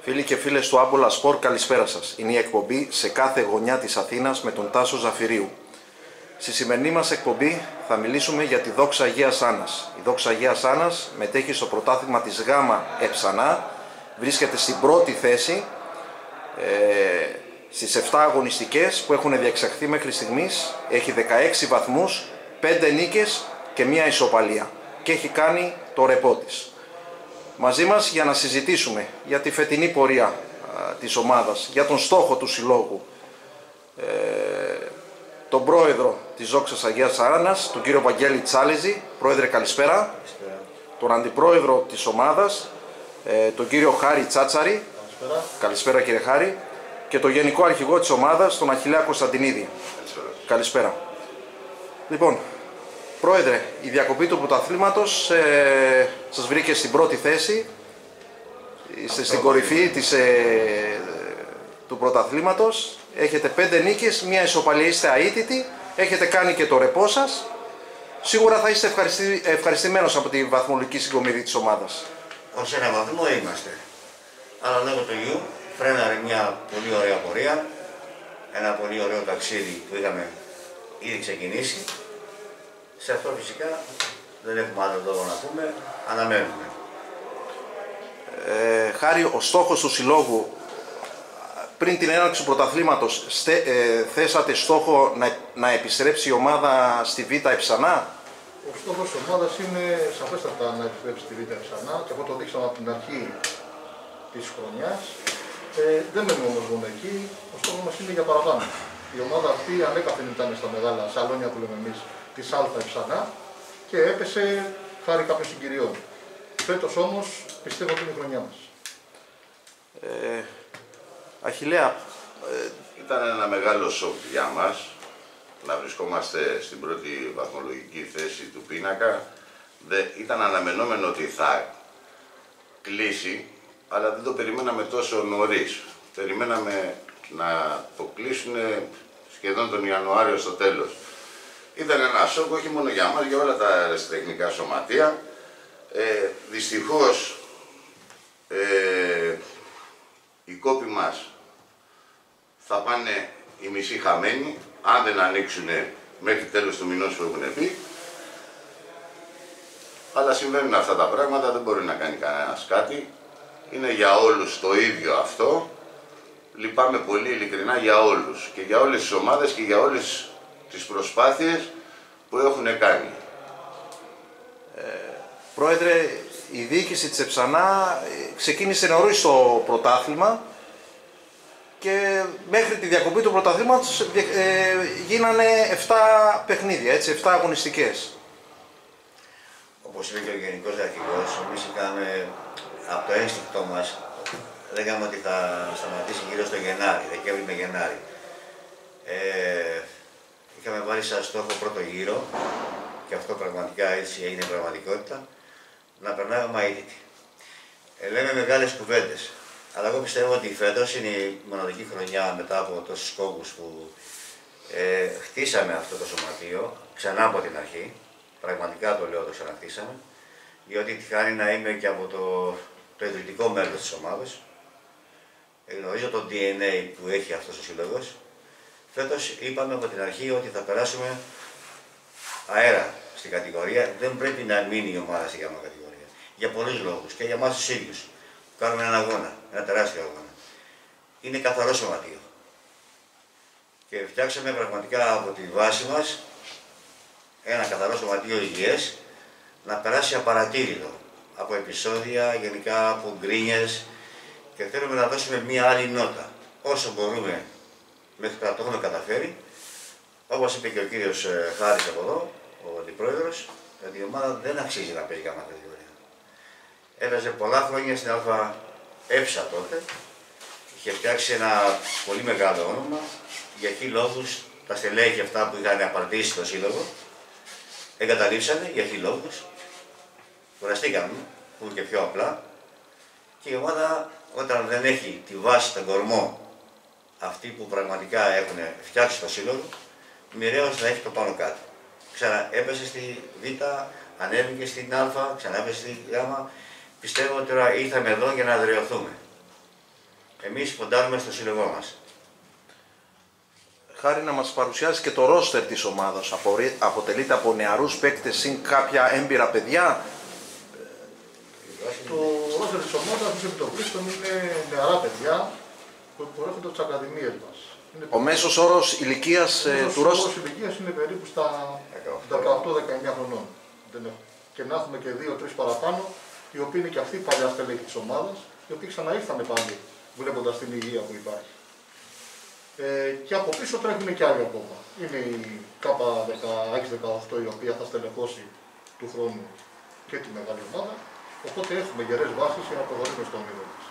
Φίλοι και φίλες του Άμπολα Σπορ, καλησπέρα σας. Είναι η εκπομπή σε κάθε γωνιά της Αθήνας με τον Τάσο Ζαφυρίου. Στη σημερινή μας εκπομπή θα μιλήσουμε για τη Δόξα Αγίας Άννας. Η Δόξα Αγίας Άννας μετέχει στο πρωτάθλημα της ΓΑΜΑ Εψανά, βρίσκεται στην πρώτη θέση στις 7 αγωνιστικές που έχουν διεξαχθεί μέχρι στιγμής. Έχει 16 βαθμούς, 5 νίκες και μία ισοπαλία και έχει κάνει το ρεπό της. Μαζί μας για να συζητήσουμε για τη φετινή πορεία της ομάδας, για τον στόχο του συλλόγου, τον πρόεδρο της Δόξας Αγίας Άννας, τον κύριο Βαγγέλη Τσάλεζη. Πρόεδρε, καλησπέρα. Καλησπέρα. Τον αντιπρόεδρο της ομάδας, τον κύριο Χάρη Τσάτσαρη. Καλησπέρα. Καλησπέρα, κύριε Χάρη. Και τον γενικό αρχηγό της ομάδας, τον Αχιλλέα Κωνσταντινίδη. Καλησπέρα. Καλησπέρα. Λοιπόν, πρόεδρε, η διακοπή του πρωταθλήματος σας βρήκε στην πρώτη θέση. Είστε στην κορυφή του πρωταθλήματος. Έχετε 5 νίκες, μία ισοπαλία, είστε αίτητοι. Έχετε κάνει και το ρεπό σας. Σίγουρα θα είστε ευχαριστημένος από τη βαθμολογική συγκομιδή της ομάδας. Ως ένα βαθμό είμαστε. Αλλά λόγω του γιου φρέναρε μια πολύ ωραία πορεία. Ένα πολύ ωραίο ταξίδι που είχαμε ήδη ξεκινήσει. Σε αυτό φυσικά δεν έχουμε άλλο λόγο να πούμε, αναμένουμε. Χάρη, ο στόχος του συλλόγου πριν την έναρξη του πρωταθλήματος θέσατε στόχο να επιστρέψει η ομάδα στη Β' Εψανά. Ο στόχος της ομάδας είναι σαφέστατα να επιστρέψει στη Β' Εψανά και αυτό το δείξαμε από την αρχή της χρονιάς. Δεν μένουμε όμως μόνο εκεί, ο στόχος μας είναι για παραπάνω. Η ομάδα αυτή ανέκαθεν ήταν στα μεγάλα σαλόνια που λέμε εμείς της Α' Εψανά και έπεσε χάρη κάποιων συγκυριών. Φέτος όμως πιστεύω ότι είναι η χρονιά μας. Αχιλλέα, Ήταν ένα μεγάλο σοκ για μας να βρισκόμαστε στην πρώτη βαθμολογική θέση του πίνακα. Ήταν αναμενόμενο ότι θα κλείσει, αλλά δεν το περιμέναμε τόσο νωρίς. Περιμέναμε να το κλείσουν σχεδόν τον Ιανουάριο στο τέλος. Ήταν ένα σοκ όχι μόνο για μας, για όλα τα αεραστεχνικά σωματεία. Δυστυχώς οι κόποι μας θα πάνε οι μισοί χαμένοι, αν δεν ανοίξουν μέχρι τέλος του μηνός που έχουν πει. Αλλά συμβαίνουν αυτά τα πράγματα, δεν μπορεί να κάνει κανένας κάτι. Είναι για όλους το ίδιο αυτό. Λυπάμαι πολύ ειλικρινά για όλους και για όλες τις ομάδες και για όλες τις προσπάθειες που έχουν κάνει. πρόεδρε, η διοίκηση της Εψανά ξεκίνησε νωρίς το πρωτάθλημα και μέχρι τη διακοπή του πρωταθλήματος γίνανε 7 παιχνίδια, έτσι, 7 αγωνιστικές. Όπως είπε και ο Γενικός Αρχηγός, εμείς είχαμε από το ένστικτό μας, λέγαμε ότι θα σταματήσει γύρω στο Γενάρη, Δεκέμβρη με Γενάρη. Είχαμε βάλει σαν στόχο πρώτο γύρο και αυτό πραγματικά έτσι έγινε πραγματικότητα, να περνάμε αίτητοι. Λέμε μεγάλες κουβέντες, αλλά εγώ πιστεύω ότι φέτος είναι η μοναδική χρονιά μετά από τόσους κόμπους που χτίσαμε αυτό το σωματείο, ξανά από την αρχή, πραγματικά το λέω, το ξαναχτίσαμε, διότι τυχάνει να είμαι και από το ιδρυτικό μέλος της ομάδας. Γνωρίζω το DNA που έχει αυτός ο σύλλογος. Φέτος είπαμε από την αρχή ότι θα περάσουμε αέρα στην κατηγορία. Δεν πρέπει να μείνει η ομάδα στη γάμα κατηγορία. Για πολλούς λόγους και για εμάς τους ίδιους. Κάνουμε έναν αγώνα, ένα τεράστιο αγώνα. Είναι καθαρό σωματείο. Και φτιάξαμε πραγματικά από τη βάση μας ένα καθαρό σωματείο υγιές να περάσει απαρατήρητο από επεισόδια, γενικά από γκρίνιες και θέλουμε να δώσουμε μία άλλη νότα. Όσο μπορούμε μέχρι τώρα το έχουμε καταφέρει. Όπως είπε και ο κύριος Χάρης από εδώ, ο αντιπρόεδρος, ότι η ομάδα δεν αξίζει να παίζει γάμα κατηγορία. Έπαιζε πολλά χρόνια στην Α' Έψα τότε, είχε φτιάξει ένα πολύ μεγάλο όνομα, για εκεί λόγους τα στελέχη αυτά που είχαν απαρτήσει το σύλλογο, εγκαταλείψανε για εκεί λόγους, κουραστήκαμε, που είναι και πιο απλά, και η ομάδα όταν δεν έχει τη βάση, τον κορμό, αυτοί που πραγματικά έχουν φτιάξει το σύλλογο, μοιραίως να έχει το πάνω κάτω. Έπεσε στη Β, ανέβηκε στην Α, ξανά έπεσε στη Γ. Πιστεύω ότι τώρα ήρθαμε εδώ για να δρεωθούμε. Εμείς ποντάρουμε στο σύλλογό μας. Χάρη, να μας παρουσιάσει και το ρόστερ της ομάδας. Αποτελείται από νεαρούς παίκτες συν κάποια έμπειρα παιδιά. Το ρόστερ της ομάδας της Επιτροπής είναι νεαρά παιδιά που προέρχονται από τις ακαδημίες μας. Ο μέσος όρος ηλικίας του ρόστερ. Ο μέσος όρος ηλικίας είναι περίπου στα 18-19 χρονών. Και να έχουμε και 2-3 παραπάνω, οι οποίοι είναι και αυτοί οι παλιά στελέχη της ομάδας, οι οποίοι ξαναήρθανε πάλι βλέποντας την υγεία που υπάρχει. Και από πίσω τρέχουν και άλλοι ακόμα. Είναι η K16-18 η οποία θα στελεχώσει του χρόνου και τη μεγάλη ομάδα. Οπότε έχουμε γερές βάσεις για να προχωρήσουμε στον όνειρο μας.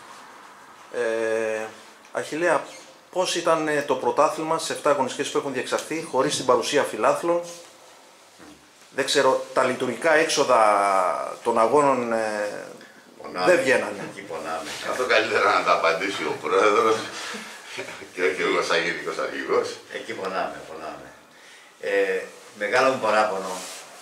Αχιλλέα, πώς ήταν το πρωτάθλημα σε 7 αγωνιστικές που έχουν διεξαχθεί χωρίς την παρουσία φιλάθλων? Δεν ξέρω, τα λειτουργικά έξοδα των αγώνων δεν βγαίνανε. Εκεί πονάμε. Αυτό καλύτερα να τα απαντήσει ο πρόεδρος και όχι εγώ σαν γενικός αρχηγός. Εκεί πονάμε. Μεγάλο μου παράπονο,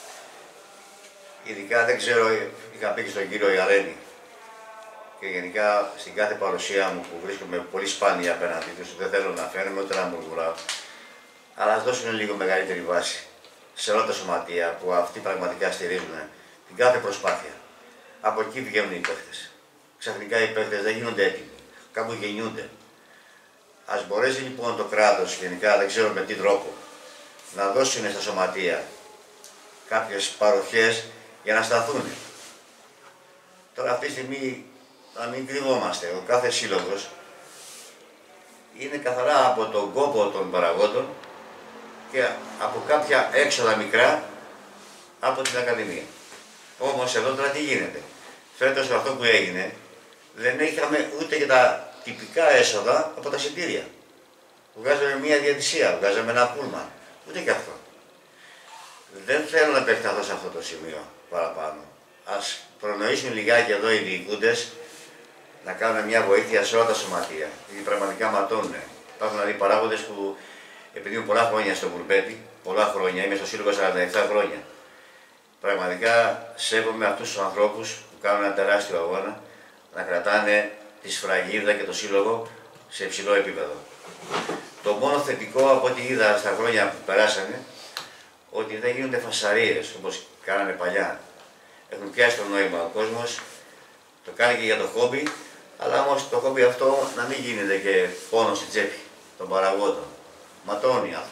ειδικά δεν ξέρω, είχα πει και στον κύριο Ιαρένη και γενικά στην κάθε παρουσία μου που βρίσκομαι πολύ σπάνια απέναντί τους, δεν θέλω να φαίνομαι ούτε να μουρμουράω, αλλά ας δώσουν λίγο μεγαλύτερη βάση σε όλα τα σωματεία που αυτοί πραγματικά στηρίζουν την κάθε προσπάθεια. Από εκεί βγαίνουν οι παίχτες. Ξαφνικά οι παίχτες δεν γίνονται έτοιμοι, κάπου γεννιούνται. Ας μπορέσει λοιπόν το κράτος, γενικά δεν ξέρω με τι τρόπο, να δώσουν στα σωματεία κάποιες παροχές για να σταθούν. Τώρα αυτή τη στιγμή, να μην κρυβόμαστε, ο κάθε σύλλογος είναι καθαρά από τον κόπο των παραγόντων και από κάποια έξοδα μικρά από την Ακαδημία. Όμως εδώ τώρα τι γίνεται? Φέτος αυτό που έγινε, δεν είχαμε ούτε και τα τυπικά έσοδα από τα εισιτήρια. Βγάζαμε μια διαιτησία, βγάζαμε ένα πούλμαν, ούτε και αυτό. Δεν θέλω να επεκταθώ σε αυτό το σημείο παραπάνω. Ας προνοήσουν λιγάκι εδώ οι διοικούντες να κάνουν μια βοήθεια σε όλα τα σωματεία. Γιατί πραγματικά ματώνουν. Υπάρχουν δηλαδή παράγοντες που, επειδή είμαι πολλά χρόνια στο Κουρμπέτι, πολλά χρόνια, είμαι στο σύλλογο 47 χρόνια. Πραγματικά σέβομαι αυτούς τους ανθρώπους που κάνουν ένα τεράστιο αγώνα να κρατάνε τη σφραγίδα και το σύλλογο σε υψηλό επίπεδο. Το μόνο θετικό από ό,τι είδα στα χρόνια που περάσανε, ότι δεν γίνονται φασαρίες όπως κάνανε παλιά. Έχουν πιάσει το νόημα ο κόσμος, το κάνει και για το χόμπι, αλλά όμως το χόμπι αυτό να μην γίνεται και πόνο στην τσέπη των παραγόντων. Ματώνουν οι άνθρωποι.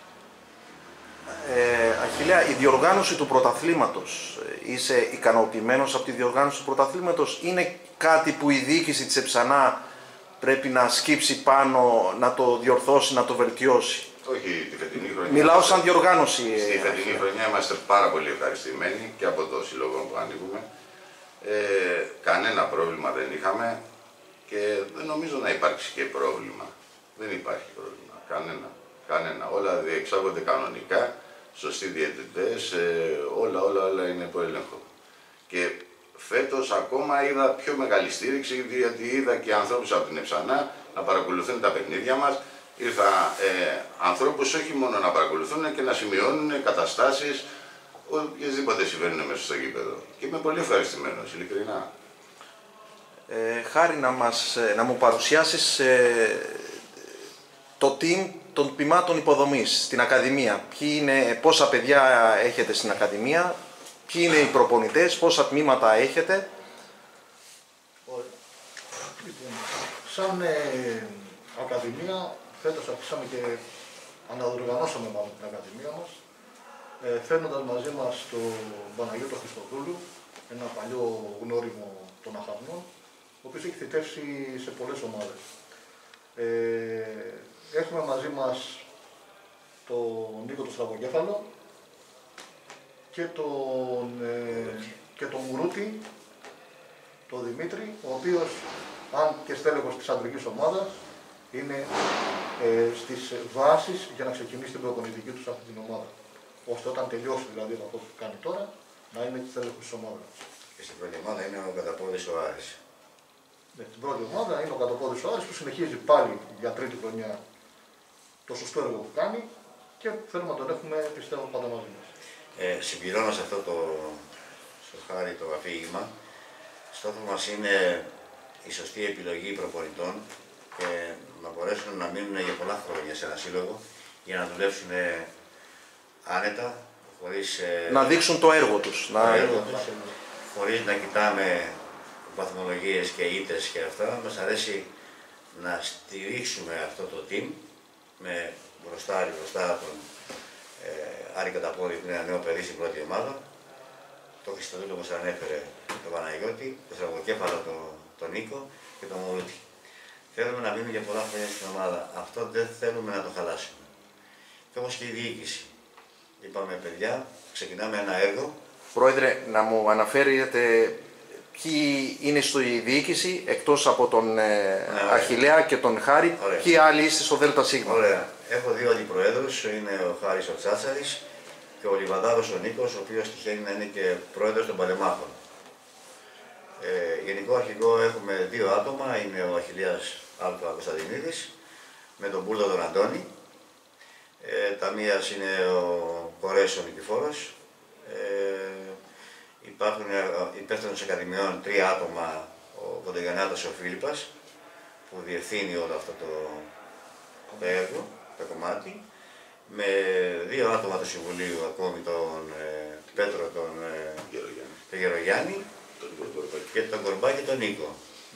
Αχιλλέα, η διοργάνωση του πρωταθλήματος, είσαι ικανοποιημένος από τη διοργάνωση του πρωταθλήματος? Είναι κάτι που η διοίκηση της Εψανά πρέπει να σκύψει πάνω, να το διορθώσει, να το βελτιώσει? Όχι, τη φετινή χρονιά. Μιλάω σαν διοργάνωση. Στη φετινή χρονιά είμαστε πάρα πολύ ευχαριστημένοι και από το σύλλογο που ανήκουμε. Κανένα πρόβλημα δεν είχαμε και δεν νομίζω να υπάρξει και πρόβλημα. Δεν υπάρχει πρόβλημα. Κανένα. Όλα διεξάγονται κανονικά, σωστοί διαιτητές, όλα είναι υπό έλεγχο. Και φέτος ακόμα είδα πιο μεγάλη στήριξη, διότι είδα και ανθρώπους από την Εψανά να παρακολουθούν τα παιχνίδια μας. Ήρθα ανθρώπους όχι μόνο να παρακολουθούν και να σημειώνουν καταστάσεις οποιασδήποτε συμβαίνουν μέσα στο γήπεδο. Και είμαι πολύ ευχαριστημένος, ειλικρινά. Χάρη, να μου παρουσιάσεις το team των τμήματων υποδομής στην Ακαδημία. Πόσα παιδιά έχετε στην Ακαδημία, ποιοι είναι οι προπονητές, πόσα τμήματα έχετε? Λοιπόν, σαν Ακαδημία, φέτος αρχίσαμε και αναδιοργανώσαμε μάλλον την Ακαδημία μας, φέρνοντας μαζί μας τον Παναγιώτο Χριστοδούλου, ένα παλιό γνώριμο των Αχαρνών, ο οποίος έχει θητεύσει σε πολλές ομάδες. Έχουμε μαζί μας τον Νίκο τον Στραβοκέφαλο και τον Μουρούτη, τον Δημήτρη, ο οποίος, αν και στέλεχος της αντρικής ομάδας, είναι στις βάσεις για να ξεκινήσει την προπονητική του σε αυτή την ομάδα. Ώστε όταν τελειώσει δηλαδή αυτό που κάνει τώρα, να είναι στέλεχος της ομάδας. Και στην πρώτη ομάδα είναι ο Καταπόδης ο Άρης. Ναι, στην πρώτη ομάδα είναι ο Καταπόδης ο Άρης που συνεχίζει πάλι για τρίτη χρονιά το σωστό έργο που κάνει και θέλουμε να τον έχουμε, πιστεύω, πάντα μαζί μας. Συμπληρώνω σε αυτό στο Χάρη το αφήγημα. Στόχος μας είναι η σωστή επιλογή προπονητών και να μπορέσουν να μείνουν για πολλά χρόνια σε ένα σύλλογο για να δουλέψουν άνετα, χωρίς... Να δείξουν το έργο τους. Χωρίς να κοιτάμε βαθμολογίες και ήττες και αυτά. Μας αρέσει να στηρίξουμε αυτό το team με μπροστά τον Άρη Καταπόδη, που είναι ένα νέο παιδί στην πρώτη ομάδα, το Χριστοδούλο που σας ανέφερε, τον Παναγιώτη, το Στραβοκέφαλο τον Νίκο και τον Μωρούτη. Θέλουμε να μείνουν για πολλά χρόνια στην ομάδα. Αυτό δεν θέλουμε να το χαλάσουμε. Και όμως και η διοίκηση. Είπαμε, παιδιά, ξεκινάμε ένα έργο. Πρόεδρε, να μου αναφέρετε ποιοι είναι στη διοίκηση, εκτός από τον Αχιλλέα και τον Χάρη, ποιοι άλλοι είστε στο ΔΣ. Ωραία. Έχω δύο αντιπροέδρους, είναι ο Χάρης ο Τσάτσαρης και ο Λιβαδάρος ο Νίκος, ο οποίος τυχαίνει να είναι και πρόεδρος των Παλεμάχων. Γενικό αρχηγό έχουμε δύο άτομα, είναι ο Αχιλλέας Α. Κωνσταντινίδης με τον Μπούρδο τον Αντώνη. Ταμείας είναι ο Κορές ο Νικηφόρος. Υπάρχουν υπεύθυνος ακαδημιών τρία άτομα, ο Κοντογιαννάτος ο Φίλιππας, που διευθύνει όλο αυτό το έργο, το κομμάτι, με δύο άτομα του Συμβουλίου, ακόμη τον Πέτρο τον Γερογιάννη και τον Κορμπά και τον Νίκο.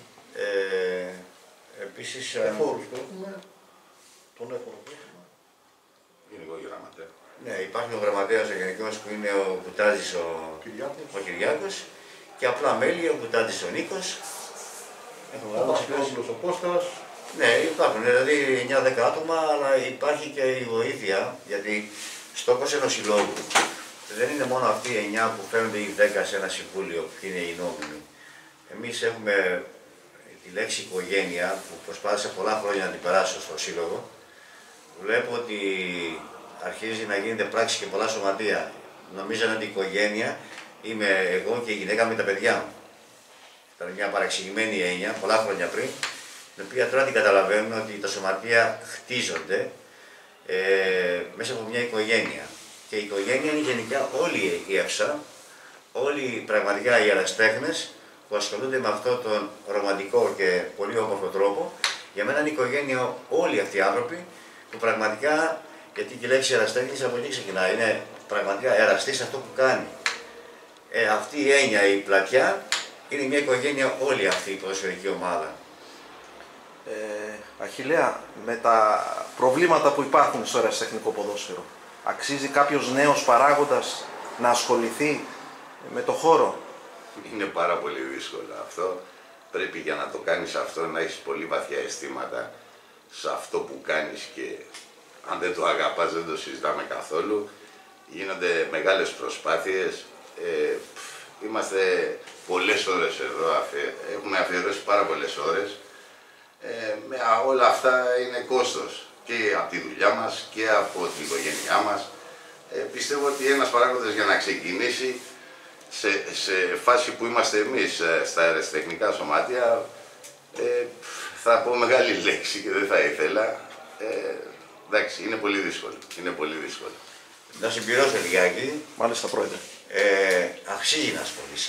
Επίσης... Εφόρους που έχουμε, τον έφορο που έχουμε. Γενικό γραμματέα. Ναι, υπάρχει ο γραμματέας ο γενικός που είναι ο Κουτάζης ο Κυριάκος και απλά μέλη ο Κουτάζης ο Νίκος. Ο Βασιλόπουλος ο Κώστας. Ναι, υπάρχουν δηλαδή 9-10 άτομα, αλλά υπάρχει και η βοήθεια, γιατί στόχος ενός συλλόγου δεν είναι μόνο αυτοί οι 9 που φαίνονται οι 10 σε ένα συμβούλιο που είναι οι νόμιμοι. Εμείς έχουμε τη λέξη οικογένεια που προσπάθησα πολλά χρόνια να την περάσω στο σύλλογο. Βλέπω ότι αρχίζει να γίνεται πράξη και πολλά σωματεία. Νομίζανε ότι η οικογένεια είμαι εγώ και η γυναίκα με τα παιδιά μου. Ήταν μια παραξηγημένη έννοια πολλά χρόνια πριν, την οποία τώρα την καταλαβαίνουν ότι τα σωματεία χτίζονται μέσα από μια οικογένεια. Και η οικογένεια είναι γενικά όλη η ΕΦΣΑ, όλοι πραγματικά οι ερασιτέχνες που ασχολούνται με αυτόν τον ρομαντικό και πολύ όμορφο τρόπο. Για μένα είναι η οικογένεια όλοι αυτοί οι άνθρωποι που πραγματικά, γιατί και η λέξη ερασιτέχνης από εκεί ξεκινάει, είναι πραγματικά εραστής αυτό που κάνει. Αυτή η έννοια, η πλατιά, είναι μια οικογένεια όλη αυτή η ποδοσφαιρική ομάδα. Αχιλλέα, με τα προβλήματα που υπάρχουν στο ερασιτεχνικό ποδόσφαιρο, αξίζει κάποιος νέος παράγοντας να ασχοληθεί με το χώρο? Είναι πάρα πολύ δύσκολο αυτό. Πρέπει για να το κάνεις αυτό να έχεις πολύ βαθιά αισθήματα σε αυτό που κάνεις και αν δεν το αγαπάς δεν το συζητάμε καθόλου. Γίνονται μεγάλες προσπάθειες. Είμαστε πολλές ώρες εδώ, έχουμε αφιερώσει πάρα πολλές ώρες. Όλα αυτά είναι κόστος και από τη δουλειά μας και από την οικογένειά μας. Πιστεύω ότι ένας παράγοντας για να ξεκινήσει σε φάση που είμαστε εμείς στα αεραστεχνικά σωμάτια, θα πω μεγάλη λέξη και δεν θα ήθελα. Εντάξει, είναι πολύ δύσκολο. Είναι πολύ δύσκολο. Να συμπληρώσω λιγάκι. Μάλιστα, πρόεδρε. Αξίζει να ασχολείσαι.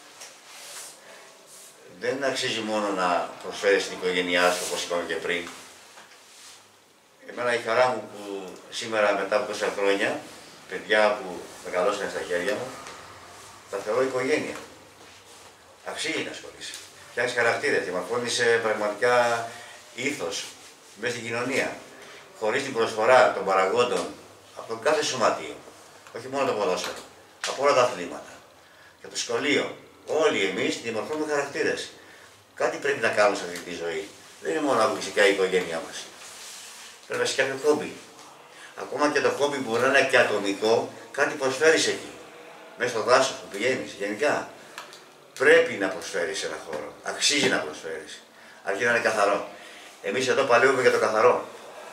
Δεν αξίζει μόνο να προσφέρεις την οικογένειά σου, όπως είπαμε και πριν. Εμένα η χαρά μου που σήμερα μετά από τόσα χρόνια, παιδιά που μεγαλώσαν στα χέρια μου, τα θεωρώ οικογένεια. Αξίζει να ασχολείσαι. Φτιάχνεις χαρακτήρες, διαμορφώνεις πραγματικά ήθος μέσα στην κοινωνία. Χωρίς την προσφορά των παραγόντων από τον κάθε σωματείο, όχι μόνο το ποδόσφαιρο, από όλα τα αθλήματα και το σχολείο, όλοι εμείς διαμορφώνουμε χαρακτήρες. Κάτι πρέπει να κάνουμε σε αυτή τη ζωή. Δεν είναι μόνο αποκλειστικά η οικογένειά μας. Πρέπει να φτιάχνει χόμπι. Ακόμα και το χόμπι που μπορεί να είναι και ατομικό, κάτι προσφέρεις εκεί. Μέσα στο δάσος που πηγαίνεις, γενικά. Πρέπει να προσφέρεις ένα χώρο. Αξίζει να προσφέρεις. Αρκεί να είναι καθαρό. Εμείς εδώ παλεύουμε για το καθαρό.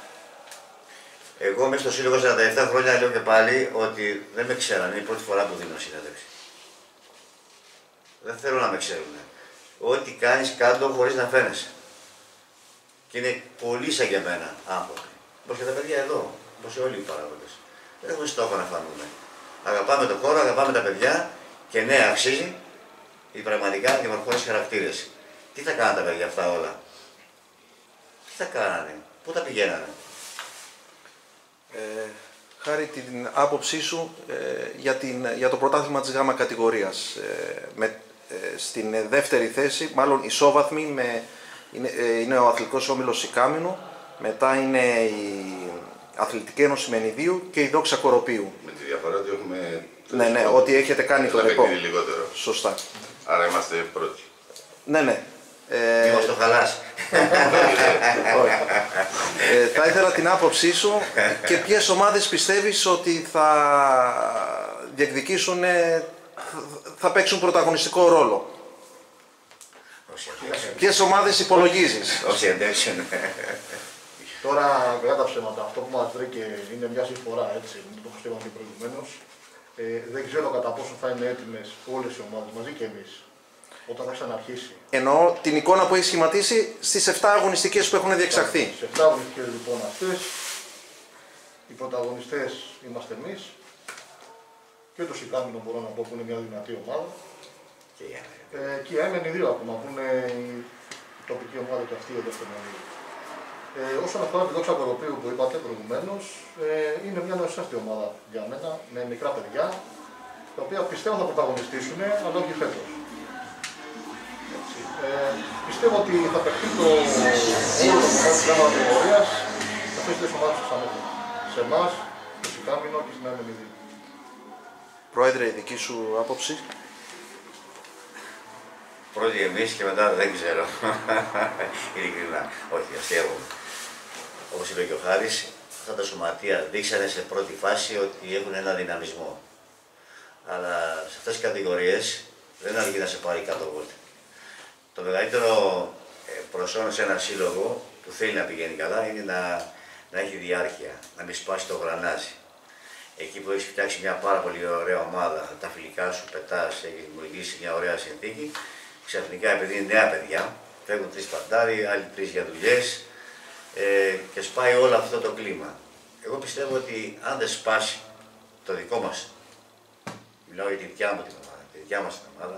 Εγώ μέσα στο Σύλλογο 47 χρόνια λέω και πάλι ότι δεν με ξέρανε. Είναι η πρώτη φορά που δίνω συνέντευξη. Δεν θέλω να με ξέρουν. Ό,τι κάνεις κάτω χωρίς να φαίνεσαι. Και είναι πολύ σαν και εμένα άνθρωποι. Όπως και τα παιδιά εδώ, όπως όλοι οι παράγοντες. Δεν έχουμε στόχο να φανούμε. Αγαπάμε τον χώρο, αγαπάμε τα παιδιά και ναι, αξίζει η πραγματικά διαμορφώνεις χαρακτήρες. Τι θα κάνανε τα παιδιά αυτά όλα? Τι θα κάνανε? Πού τα πηγαίνανε? Χάρη την άποψή σου για το πρωτάθλημα της γάμα κατηγορίας. Στην δεύτερη θέση, μάλλον ισόβαθμη, είναι ο Αθλητικός Όμιλος Σικάμινο, μετά είναι η Αθλητική Ένωση Μενιδίου και η Δόξα Κοροπίου. Με τη διαφορά ότι έχουμε... Ναι, ότι έχετε κάνει το ρεπό. Λιγότερο. Σωστά. Άρα είμαστε πρώτοι. Ναι. Μήπως το χαλάσει. Θα ήθελα την άποψή σου και ποιες ομάδες πιστεύεις ότι θα διεκδικήσουν, θα παίξουν πρωταγωνιστικό ρόλο. Ποιες ομάδες υπολογίζεις? Όσοι αντέξουν. Τώρα, για τα ψέματα, αυτό που μας βρήκε είναι μια συμφορά, έτσι, το πιστεύαμε και προηγουμένως. Δεν ξέρω κατά πόσο θα είναι έτοιμες όλες οι ομάδες, μαζί και εμείς, όταν θα ξαναρχίσει. Εννοώ την εικόνα που έχει σχηματίσει στις 7 αγωνιστικές που έχουν διεξαχθεί. Σε 7 αγωνιστικές λοιπόν αυτές, οι πρωταγωνιστές είμαστε εμείς και το Σικάμινο μπορώ να πω που είναι μια δυνατή ομάδα. Και η ΑΕΜ2 ακόμα που είναι η τοπική ομάδα και αυτή εδώ στο Μενίδιο. Όσον αφορά τη Δόξα Κοροπίου που είπατε προηγουμένως, είναι μια νεοσύστατη ομάδα για μένα, με μικρά παιδιά, τα οποία πιστεύω θα πρωταγωνιστήσουν, αλλά όχι φέτος. Πιστεύω ότι θα παιχτεί το όλο το κομμάτι της γάμα κατηγορίας σε αυτές τις ομάδες που θα ανέφερα. Σε εμάς, στο Σικάμινο και στην ΑΕΜ2. Πρόεδρε, η δική σου άποψη? Πρώτοι εμείς και μετά δεν ξέρω. Ειλικρινά. Όχι, αστείευομαι. Όπως είπε και ο Χάρης, αυτά τα σωματεία δείξανε σε πρώτη φάση ότι έχουν ένα δυναμισμό. Αλλά σε αυτές τις κατηγορίες δεν αρκεί να σε πάρει κάτω βόλτα. Το μεγαλύτερο προσόν σε ένα σύλλογο που θέλει να πηγαίνει καλά είναι να έχει διάρκεια, να μην σπάσει το γρανάζι. Εκεί που έχεις φτιάξει μια πάρα πολύ ωραία ομάδα, τα φιλικά σου πετάς, έχεις δημιουργήσει μια ωραία συνθήκη, ξαφνικά επειδή είναι νέα παιδιά, φεύγουν 3 παντάροι, άλλοι 3 για δουλειές και σπάει όλο αυτό το κλίμα. Εγώ πιστεύω ότι αν δεν σπάσει το δικό μας, μιλάω για τη δικιά μου την ομάδα, τη δικιά μας την ομάδα,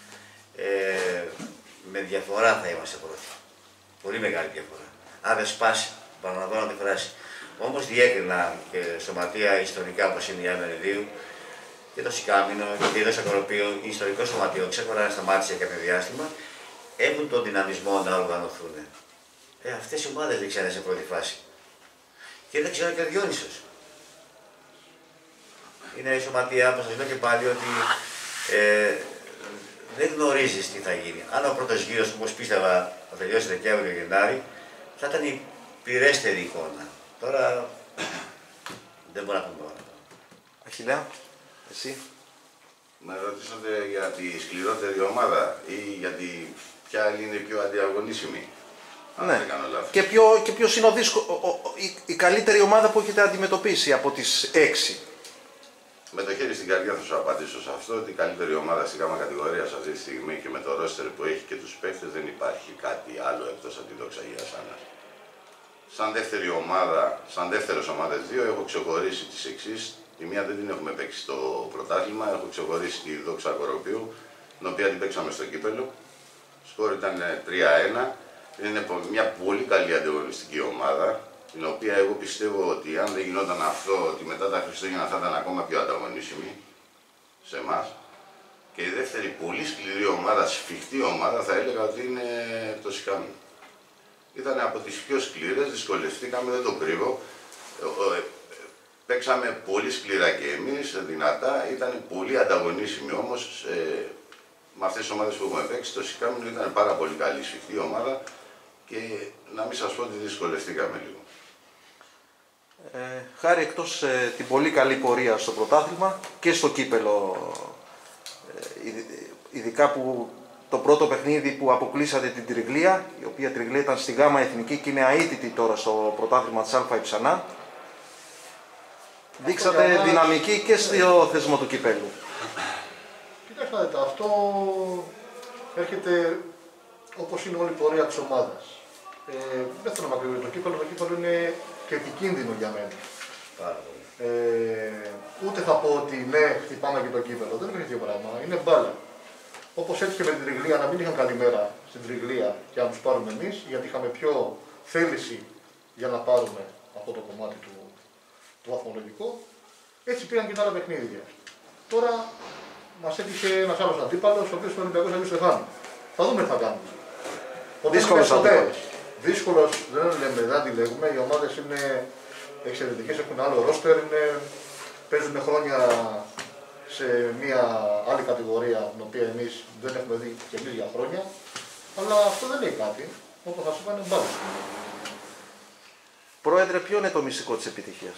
με διαφορά θα είμαστε πρώτοι. Πολύ μεγάλη διαφορά. Αν δεν σπάσει, παραλαμβάνω τη φράση. Όμως διέκρινα και σωματεία ιστορικά όπως είναι η ΑΕΜ2 και το Σικάμινο και η Δόξα Κοροπίου, η ιστορικό σωματείο, ξέχωρα σταμάτησε για κάποιο διάστημα, έχουν τον δυναμισμό να οργανωθούν. Αυτές οι ομάδες δείξανε σε πρώτη φάση. Και δεν ξέρω και ο Διόνυσος. Είναι σωματεία, όπως σας λέω και πάλι, ότι δεν γνωρίζεις τι θα γίνει. Αν ο πρώτος γύρος, όπως πίστευα, θα τελειώσει Δεκέμβριο-Γενάρη, θα ήταν η πυρέστερη εικόνα. Τώρα δεν μπορώ να πούμε τώρα. Αχιλλέα, εσύ? Με ρωτήσατε για τη σκληρότερη ομάδα ή για ποια άλλη είναι η πιο αντιαγωνίσιμη. Ναι. Και ποιος είναι η καλύτερη ομάδα που έχετε αντιμετωπίσει από τις 6. Με το χέρι στην καρδιά θα σου απαντήσω σε αυτό, ότι η καλύτερη ομάδα στην γάμα κατηγορία αυτή τη στιγμή και με το ρόστερ που έχει και τους παίκτες δεν υπάρχει κάτι άλλο εκτός από τη Δόξα Αγίας Άννας. Σαν δεύτερος ομάδες 2 έχω ξεχωρίσει τις εξής. Τη μία δεν την έχουμε παίξει στο πρωτάθλημα, έχω ξεχωρίσει τη Δόξα Κοροπίου, την οποία την παίξαμε στο κύπελο. Σκόρ ήταν 3-1. Είναι μια πολύ καλή ανταγωνιστική ομάδα, την οποία εγώ πιστεύω ότι αν δεν γινόταν αυτό, ότι μετά τα Χριστούγεννα θα ήταν ακόμα πιο ανταγωνίσιμη σε εμάς. Και η δεύτερη πολύ σκληρή ομάδα, σφιχτή ομάδα, θα έλεγα ότι είναι το Σικάμινο. Ήταν από τις πιο σκληρές, δυσκολευτήκαμε, δεν το κρύβω. Παίξαμε πολύ σκληρά και εμείς, δυνατά, ήταν πολύ ανταγωνίσιμη όμως. Με αυτές τις ομάδες που έχουμε παίξει, το Σικάμινο ήταν πάρα πολύ καλή, σφιχτή ομάδα και να μην σας πω ότι δυσκολευτήκαμε λίγο. Χάρη, εκτός την πολύ καλή πορεία στο πρωτάθλημα και στο κύπελο, ειδικά που το πρώτο παιχνίδι που αποκλείσατε την Τριγλία, η οποία Τριγλία ήταν στη Γάμα Εθνική και είναι αίτητη τώρα στο πρωτάθλημα της Α' Ιψανά, δείξατε δυναμική και στο θεσμό του κυπέλου. Κοιτάξτε, αυτό έρχεται όπως είναι όλη η πορεία της ομάδας. Δεν θέλω να μακρύβω το κύπελο είναι και επικίνδυνο για μένα. Ούτε θα πω ότι ναι, χτυπάμε και το κύπελο, δεν είναι ίδιο πράγμα, είναι μπάλα. Όπως έτυχε με την Τριγλία να μην είχαν καλή μέρα στην Τριγλία και να τους πάρουμε εμείς, γιατί είχαμε πιο θέληση για να πάρουμε αυτό το κομμάτι του βαθμολογικού. Έτσι πήγαν και τα άλλα παιχνίδια. Τώρα μας έτυχε ένας άλλος αντίπαλος, ο οποίος είναι ο Ολυμπιακός Αγίου Στεφάνου. Θα δούμε τι θα κάνουμε. Δύσκολος αντίπαλος. Δύσκολος δεν λέμε, δεν αντιλέγουμε. Οι ομάδες είναι εξαιρετικές, έχουν άλλο ρόστερ, παίζουν χρόνια σε μια άλλη κατηγορία, την οποία εμείς δεν έχουμε δει και εμείς για χρόνια. Αλλά αυτό δεν λέει κάτι. Όπως θα σου είπαν, μπάλα. Πρόεδρε, ποιο είναι το μυστικό της επιτυχίας?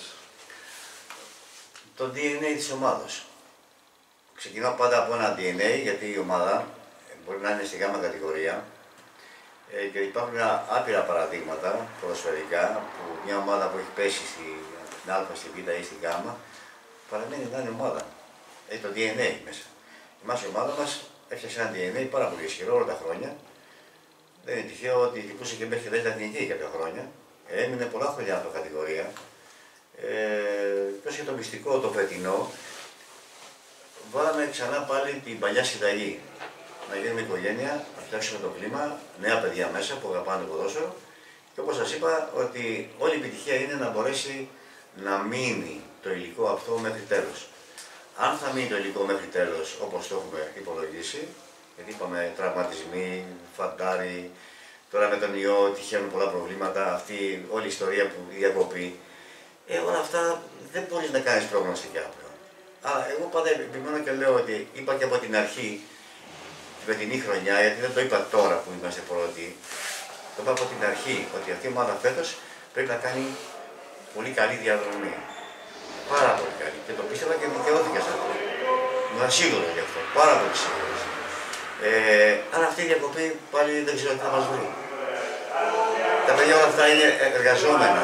Το DNA της ομάδας. Ξεκινάω πάντα από ένα DNA, γιατί η ομάδα μπορεί να είναι στη γάμα κατηγορία και υπάρχουν άπειρα παραδείγματα ποδοσφαιρικά που μια ομάδα που έχει πέσει στην Α, στη Β ή στη Γ παραμένει να είναι ομάδα. Έχει το DNA μέσα. Εμάς η ομάδα μας έφτιαξε ένα DNA πάρα πολύ ισχυρό όλα τα χρόνια. Δεν είναι τυχαίο ότι χτυπούσε και μέχρι και εθνική κάποια χρόνια. Έμεινε πολλά χρόνια από κατηγορία. Τόσο και το μυστικό το φετινό, βάλαμε ξανά πάλι την παλιά συνταγή. Να γίνουμε οικογένεια, να φτιάξουμε το κλίμα, νέα παιδιά μέσα που αγαπάνε το ποδόσφαιρο. Και όπως σας είπα, ότι όλη η επιτυχία είναι να μπορέσει να μείνει το υλικό αυτό μέχρι τέλος. Αν θα μείνει το υλικό μέχρι τέλος, όπως το έχουμε υπολογίσει, γιατί είπαμε τραυματισμοί, φαντάρι, τώρα με τον ιό τυχαίνουν πολλά προβλήματα, αυτή όλη η ιστορία που διακοπεί. Όλα αυτά δεν μπορείς να κάνεις προγνωστικά πλέον. Αλλά εγώ πάντα επιμένω και λέω ότι είπα και από την αρχή, την φετινή χρονιά, γιατί δεν το είπα τώρα που είμαστε πρώτοι, το είπα από την αρχή ότι αυτή η ομάδα φέτος πρέπει να κάνει πολύ καλή διαδρομή. Πάρα πολύ καλή. Και το πίστευα και δικαιώθηκα σε αυτό. Ήμουν σίγουρος γι' αυτό. Πάρα πολύ σίγουρος. Αλλά αυτή η διακοπή πάλι δεν ξέρω τι θα μας βρει. Τα παιδιά όλα αυτά είναι εργαζόμενα.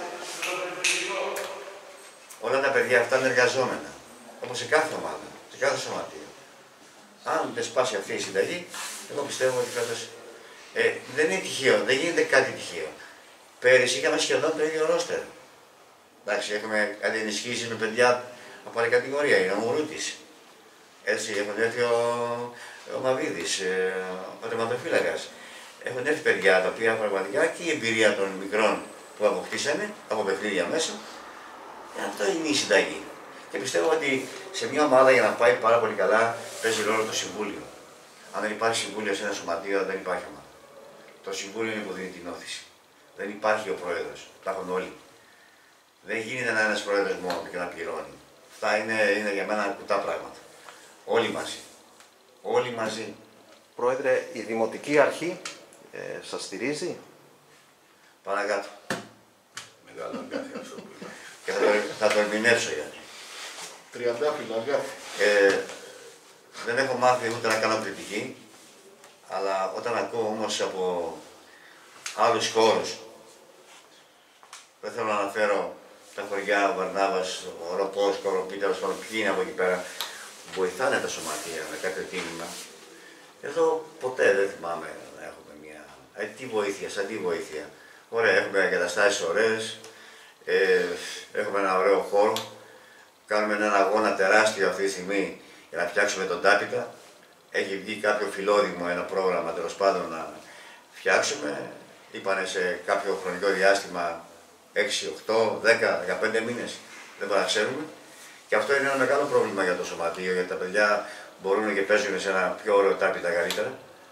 Όλα τα παιδιά αυτά είναι εργαζόμενα. Όπως σε κάθε ομάδα, σε κάθε σωματείο. Αν δεν σπάσει αυτή η συνταγή, εγώ πιστεύω ότι φέτος δεν είναι τυχαίο, δεν γίνεται κάτι τυχαίο. Πέρυσι είχαμε σχεδόν το ίδιο ρόστερ. Εντάξει, έχουμε κάτι ενισχύσει με παιδιά από άλλη κατηγορία, είναι ο Μουρούτης. Έτσι, έχουν έρθει ο Μαβίδης, ο τερματοφύλακας. Έχουν έρθει παιδιά τα οποία πραγματικά και η εμπειρία των μικρών που αποκτήσανε από παιχνίδια μέσα. Αυτό είναι η συνταγή. Και πιστεύω ότι σε μια ομάδα για να πάει πάρα πολύ καλά παίζει ρόλο το συμβούλιο. Αν δεν υπάρχει συμβούλιο σε ένα σωματείο, δεν υπάρχει ομάδα. Το συμβούλιο είναι που δίνει την όθηση. Δεν υπάρχει ο πρόεδρος. Υπάρχουν όλοι. Δεν γίνεται να είναι ένας πρόεδρος μόνο και να πληρώνει. Αυτά είναι για μένα κουτά πράγματα. Όλοι μαζί. Όλοι μαζί. Πρόεδρε, η Δημοτική Αρχή σας στηρίζει? Παρακάτω. Μεγάλο αγκάθι αυτό που είπα. Και θα το ερμηνεύσω γιατί. Τριαντάφυλλα, αγκάθι. Δεν έχω μάθει ούτε να κάνω κριτική, αλλά όταν ακούω όμως από άλλους χώρους, δεν θέλω να αναφέρω τα χωριά, ο Βαρνάβας, ο Ροπός, ο Κοροπίταρος, ποιοι είναι από εκεί πέρα, βοηθάνε τα σωματεία με κάποιο τίμημα. Εδώ ποτέ δεν θυμάμαι να έχουμε μια τι βοήθεια, σαν τι βοήθεια. Ωραία, έχουμε εγκαταστάσεις ωραίες, έχουμε ένα ωραίο χώρο, κάνουμε έναν αγώνα τεράστιο αυτή τη στιγμή για να φτιάξουμε τον Τάπητα. Έχει βγει κάποιο φιλόδημο, ένα πρόγραμμα τέλος πάντων να φτιάξουμε. Είπανε σε κάποιο χρονικό διάστημα 6, 8, 10, 15 μήνες, δεν μπορούμε να ξέρουμε. Και αυτό είναι ένα μεγάλο πρόβλημα για το σωματείο, γιατί τα παιδιά μπορούν και παίζουν σε ένα πιο ωραίο Τάπητα καλύτερα.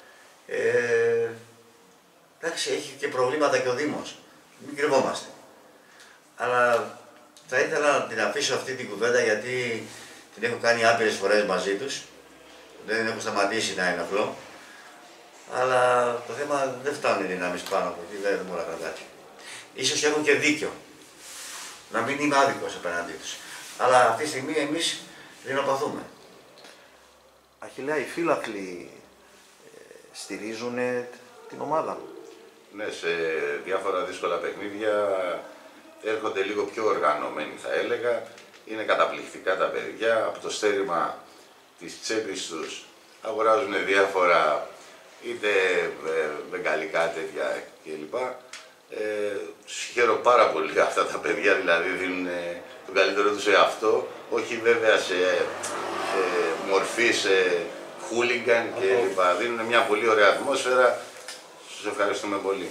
Εντάξει, έχει και προβλήματα και ο Δήμος. Μην κρυβόμαστε. Αλλά θα ήθελα να την αφήσω αυτή την κουβέντα γιατί την έχω κάνει άπειρες φορές μαζί τους. Δεν έχω σταματήσει να είναι απλό. Αλλά το θέμα δεν φτάνουν οι δυνάμεις πάνω από εκεί, δεν μπορώ να κάνω κάτι. Ίσως έχουν και δίκιο. Να μην είμαι άδικος απέναντί τους. Αλλά αυτή τη στιγμή εμείς δεινοπαθούμε. Αχιλλέα, οι φίλαθλοι στηρίζουν την ομάδα? Ναι, σε διάφορα δύσκολα παιχνίδια έρχονται λίγο πιο οργανωμένοι θα έλεγα. Είναι καταπληκτικά τα παιδιά, από το στέρημα της τσέπης τους αγοράζουν διάφορα είτε μπεγκαλικά τέτοια κλπ. Συγχαίρω πάρα πολύ αυτά τα παιδιά, δηλαδή δίνουν τον καλύτερο τους εαυτό, όχι βέβαια σε μορφή, σε χούλιγκαν κλπ. Δίνουν μια πολύ ωραία ατμόσφαιρα. Σας ευχαριστούμε πολύ.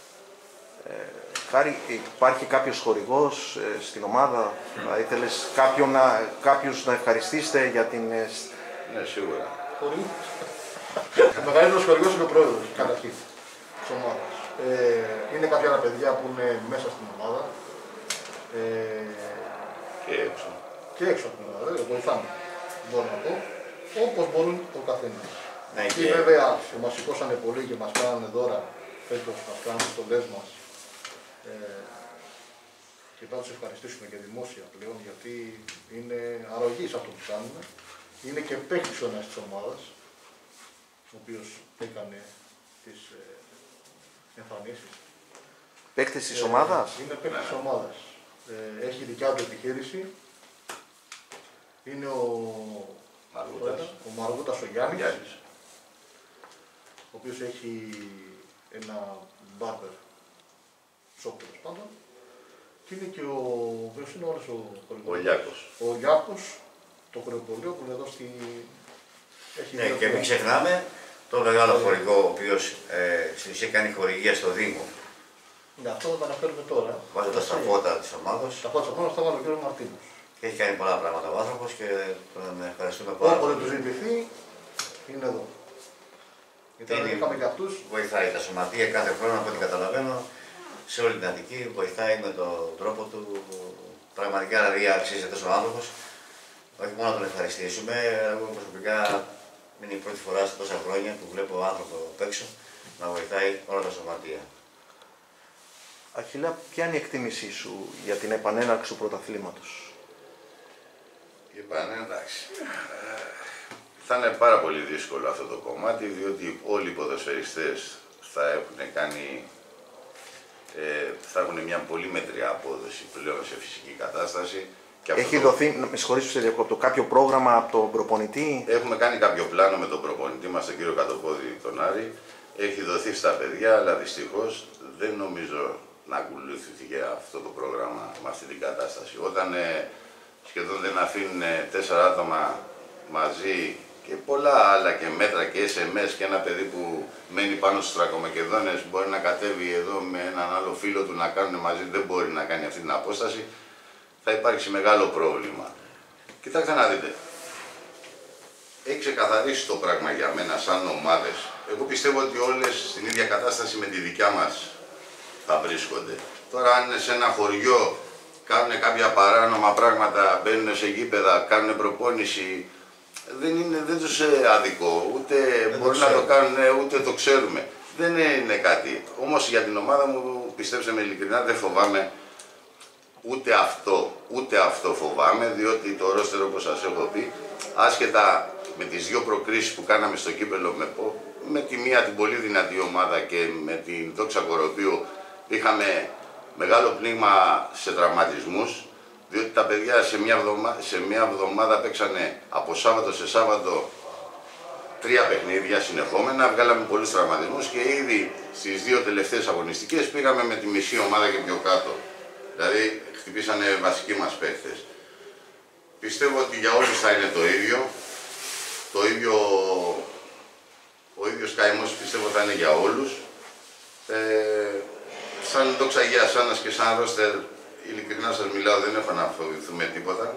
Χάρη, υπάρχει κάποιος χορηγός στην ομάδα, θα ήθελες κάποιους να ευχαριστήσετε για την... Ναι, σίγουρα. Ο μεγαλύτερος χορηγός είναι ο πρόεδρος, καταρχήν, της ομάδας. Είναι κάποια άλλα παιδιά που είναι μέσα στην ομάδα. Και έξω. Και έξω από την ομάδα, βοηθάμε, μπορώ να πω, όπως μπορούν ο καθένας. Ναι, και βέβαια μας σηκώσανε πολύ και μας κάνανε δώρα, φέτος μας κάνανε στολές μας. Και θα τους ευχαριστήσουμε και δημόσια πλέον, γιατί είναι αρρωγή σε αυτό που κάνουμε. Είναι και παίκτης ο ένας της ομάδας, ο οποίος έκανε τις εμφανίσεις. Παίκτης της ομάδας. Είναι παίκτης της ομάδας. Έχει δικιά του επιχείρηση. Είναι ο Μαργούτας ο Γιάννης, ο οποίος έχει ένα barber shop τέλος πάντων. Και είναι και ποιος είναι όλος ο Λιάκος. Ο Λιάκος, το χορηγολείο που είναι εδώ στη... Ναι, και μην ξεχνάμε το μεγάλο χορηγό, ο οποίος στην ουσία κάνει χορηγία στο Δήμο. Ναι, αυτό θα το αναφέρουμε τώρα. Βάζοντας τα φώτα της ομάδας. Τα φώτα της ομάδας θα βάλω ο κ. Μαρτίνος. Και έχει κάνει πολλά πράγματα ο άνθρωπος και τον ευχαριστούμε πάρα πολύ. Όποτε του ζητηθεί, είναι εδώ. Γιατί είχαμε και αυτούς. Βοηθάει τα σωματεία κάθε χρόνο, από ό,τι καταλαβαίνω, σε όλη την Αττική, βοηθάει με τον τρόπο του. Πραγματικά δηλαδή αξίζει τόσο άνθρωπος. Όχι μόνο να τον ευχαριστήσουμε, εγώ προσωπικά είναι η πρώτη φορά σε τόσα χρόνια που βλέπω άνθρωπο απ' έξω να βοηθάει όλα τα σωματεία. Αχιλλέα, ποια είναι η εκτίμησή σου για την επανέναρξη του πρωταθλήματος? Η επανέναρξη. Θα είναι πάρα πολύ δύσκολο αυτό το κομμάτι, διότι όλοι οι ποδοσφαιριστές θα έχουν μια πολύ μετριά απόδοση πλέον σε φυσική κατάσταση. Και έχει δοθεί, με συγχωρείς που σε διακόπτω, κάποιο πρόγραμμα από τον προπονητή? Έχουμε κάνει κάποιο πλάνο με τον προπονητή μας, τον κύριο Κατοπόδη, τον Άρη. Έχει δοθεί στα παιδιά, αλλά δυστυχώς δεν νομίζω να ακολουθήθηκε αυτό το πρόγραμμα με αυτή την κατάσταση. Όταν σχεδόν δεν αφήνουν 4 άτομα μαζί και πολλά άλλα και μέτρα και SMS και ένα παιδί που μένει πάνω στους Θρακομακεδόνες μπορεί να κατέβει εδώ με έναν άλλο φίλο του να κάνουν μαζί, δεν μπορεί να κάνει αυτή την απόσταση, θα υπάρξει μεγάλο πρόβλημα. Κοιτάξτε να δείτε, έχει ξεκαθαρίσει το πράγμα για μένα σαν ομάδες. Εγώ πιστεύω ότι όλες στην ίδια κατάσταση με τη δικιά μας θα βρίσκονται. Τώρα αν είναι σε ένα χωριό, κάνουν κάποια παράνομα πράγματα, μπαίνουν σε γήπεδα, κάνουν προπόνηση, δεν τους αδικό, ούτε μπορεί να το κάνουν, ούτε το ξέρουμε. Δεν είναι κάτι. Όμως για την ομάδα μου, πιστέψτε με ειλικρινά, δεν φοβάμαι ούτε αυτό φοβάμαι, διότι το ρόστερ, όπως σας έχω πει, άσχετα με τις 2 προκρίσεις που κάναμε στο κύπελλο με τη μία την πολύ δυνατή ομάδα και με την Δόξα Κοροπίου, είχαμε μεγάλο πνίγμα σε τραυματισμούς, διότι τα παιδιά σε μια εβδομάδα παίξανε από Σάββατο σε Σάββατο 3 παιχνίδια συνεχόμενα, βγάλαμε πολλούς τραυματισμούς και ήδη στις 2 τελευταίες αγωνιστικές πήγαμε με τη μισή ομάδα και πιο κάτω. Δηλαδή χτυπήσανε βασικοί μας παίκτες. Πιστεύω ότι για όλους θα είναι το ίδιο. Ο ίδιος καημός πιστεύω θα είναι για όλους. Σαν Δόξα Αγίας Άννας και σαν ρόστερ, ειλικρινά σας μιλάω, δεν έχω να φοβηθούμε τίποτα.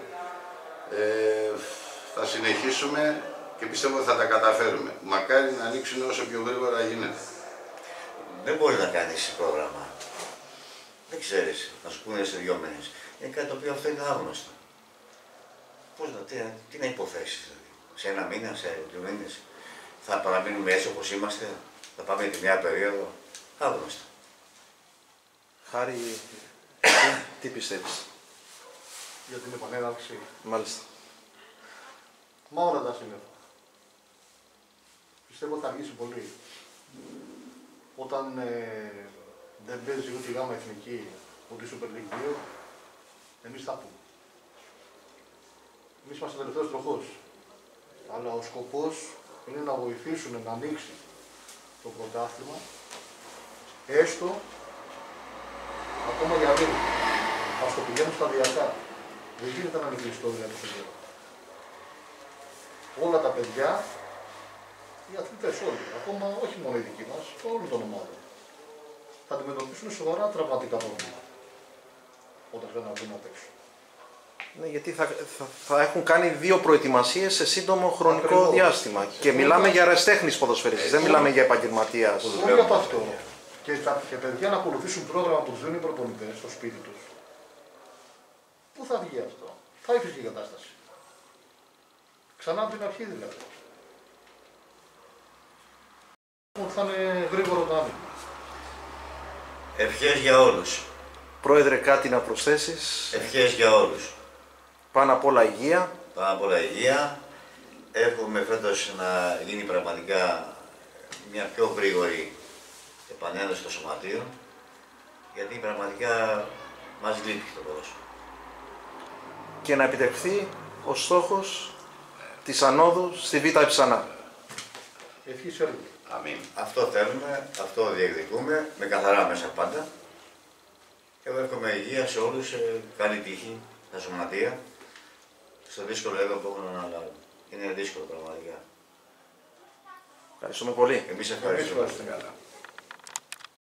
Θα συνεχίσουμε και πιστεύω ότι θα τα καταφέρουμε. Μακάρι να ανοίξουν όσο πιο γρήγορα γίνεται. Δεν μπορεί να κάνεις πρόγραμμα. Δεν ξέρεις, να σου πούνε σε 2 μήνες. Είναι κάτι το οποίο αυτό είναι άγνωστο. Τι να υποθέσεις, δηλαδή. Σε 1 μήνα, σε 2 μήνες, θα παραμείνουμε έτσι όπως είμαστε, θα πάμε τη μια περίοδο. Άγνωστο. Χάρη, τι πιστεύεις? Για την επανέναρξη. Μάλιστα. Μα όλα τα σύννεφα. Πιστεύω ότι θα αργήσει πολύ. Όταν δεν παίζει ούτε η ΓΑΜΑ Εθνική, ούτε η Super League 2, εμείς θα πούμε. Εμείς είμαστε τελευταίος τροχός. Αλλά ο σκοπός είναι να βοηθήσουν να ανοίξει το πρωτάθλημα, έστω ακόμα για λίγο. Ας το πηγαίνουν σταδιακά. Δεν γίνεται να είναι κλειστό για το σύνολο. Όλα τα παιδιά οι αθλητές όλοι, ακόμα όχι μόνο οι δικοί μας, όλων των ομάδων, θα αντιμετωπίσουν σοβαρά τραυματικά προβλήματα όταν δεν βγουν απ' έξω. Ναι, γιατί θα έχουν κάνει 2 προετοιμασίες σε σύντομο χρονικό Ακριβώς. διάστημα. Και μιλάμε για αεραστέχνης ποδοσφαιριστής, δεν μιλάμε για επαγγελματίας. Όχι από αυτό. Και παιδιά να ακολουθήσουν πρόγραμμα που τους δίνουν οι προπονητές στο σπίτι τους. Πού θα βγει αυτό? Θα έφυγε η κατάσταση. Ξανά από την αρχή δηλαδή. Ότι θα είναι γρήγορο το άνοιγμα. Ευχές για όλους. Πρόεδρε, κάτι να προσθέσεις? Ευχές για όλους. Πάνω απ' όλα υγεία. Πάνω απ' όλα υγεία. Εύχομαι φέτος να γίνει πραγματικά μια πιο γρήγορη επανένωση των σωματείων, γιατί πραγματικά μας λείπει το ποδόσφαιρο. Και να επιτευχθεί ο στόχος της ανόδου στη Β' Εψανά. Ευχή σε όλους. Αμήν. Αυτό θέλουμε, αυτό διεκδικούμε, με καθαρά μέσα πάντα. Εγώ εύχομαι υγεία σε όλους, καλή τύχη στα σωματεία, στο δύσκολο έργο που έχουν αναλάβει. Είναι δύσκολο πραγματικά. Ευχαριστούμε πολύ. Εμείς ευχαριστούμε. Ευχαριστούμε. Καλά.